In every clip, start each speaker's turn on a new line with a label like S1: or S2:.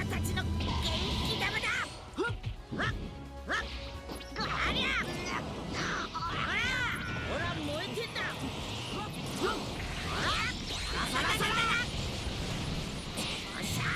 S1: たちの元気玉だ。ありゃほら燃えてんだ。サラサラだ。よっしゃ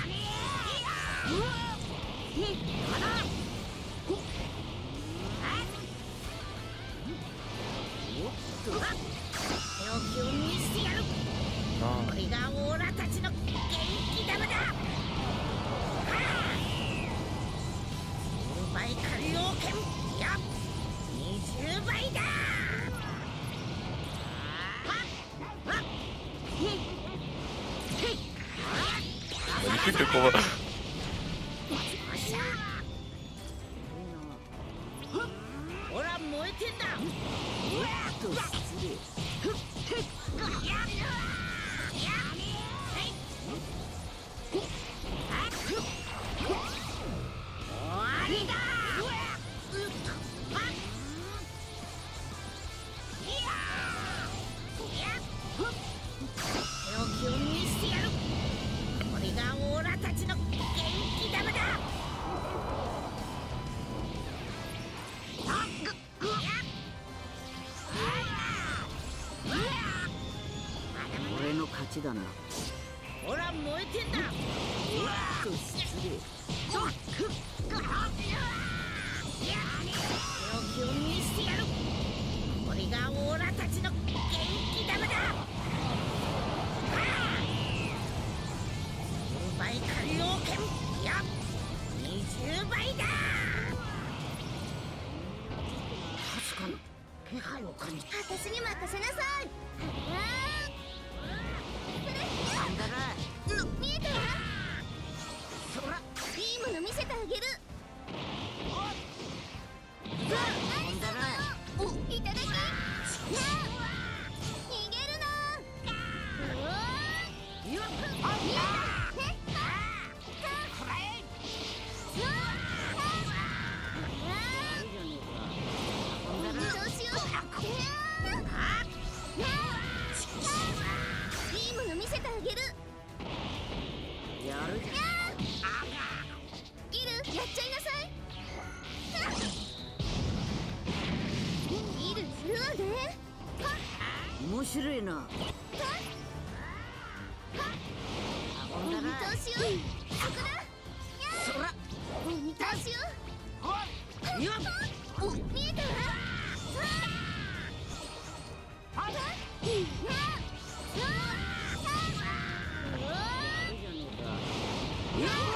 S1: 手を見せてやる。これがオーラたちの元気玉だ。10倍官僚権や20倍だ。
S2: 結構
S1: ほら燃えてんだ。
S3: 俺の勝ちだな。
S1: ほら燃えてんだ。
S3: 失礼。
S1: 手を見せてやる。これがオーラたちの元気玉だ。10倍官僚権や20倍だ。
S3: 確かに気配を感じた。
S4: 私に任せなさい。
S3: なんだな。
S4: 見えたわ。
S3: そら。
S4: いいもの見せてあげる。
S3: なんだな。
S4: お、いただき。逃げるな。どうしよう。いいもの見せてあげる。
S3: やるじゃん。
S4: ギル、やっちゃいなさい。ギル、やるわね。
S3: 面白いな。
S4: どうしよう。そこだ。
S3: そら。
S4: どうしよう。
S3: よっ。
S4: お、見えたわ。
S3: や